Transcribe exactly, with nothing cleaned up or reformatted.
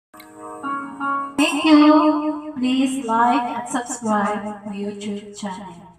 Thank you. Please like and subscribe my YouTube channel.